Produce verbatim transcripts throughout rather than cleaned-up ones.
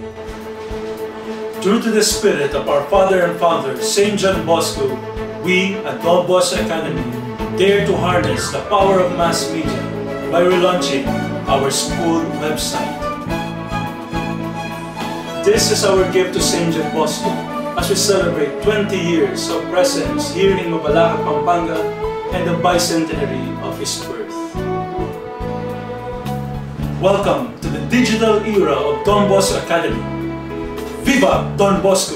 True to the spirit of our father and founder, Saint John Bosco, we at Don Bosco Academy dare to harness the power of mass media by relaunching our school website. This is our gift to Saint John Bosco as we celebrate twenty years of presence here in Mabalacat, Pampanga and the bicentenary of his birth. Welcome to the digital era of Don Bosco Academy. Viva Don Bosco!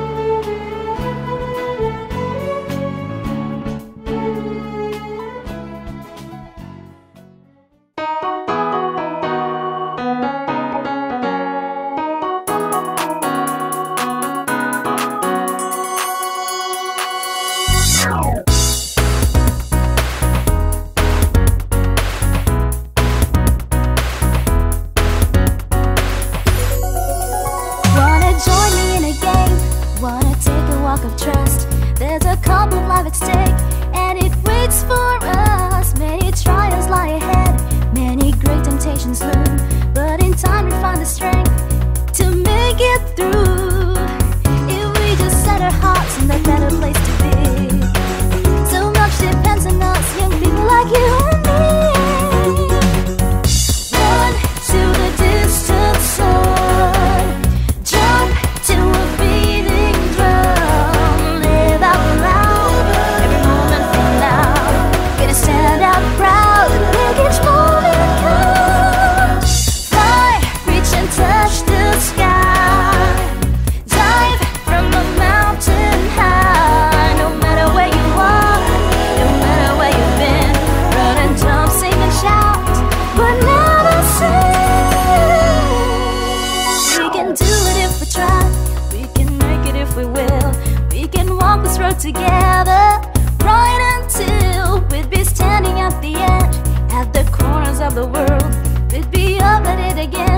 Of trust, there's a cup of life at stake, and it waits for us. Many trials lie ahead, many great temptations loom, but in time we find the strength to make it through. If we just set our hearts in that better place to be, so much depends on us, young people like you and me. Run to the distant sun, jump to a beating drum. Stand out proud, make each moment count. Fly, reach and touch the sky. Dive from a mountain high. No matter where you are, no matter where you've been, run and jump, sing and shout, but never sing. We can do it if we try, we can make it if we will. We can walk this road together, right until we'd be standing at the end, at the corners of the world. We'd be up at it again.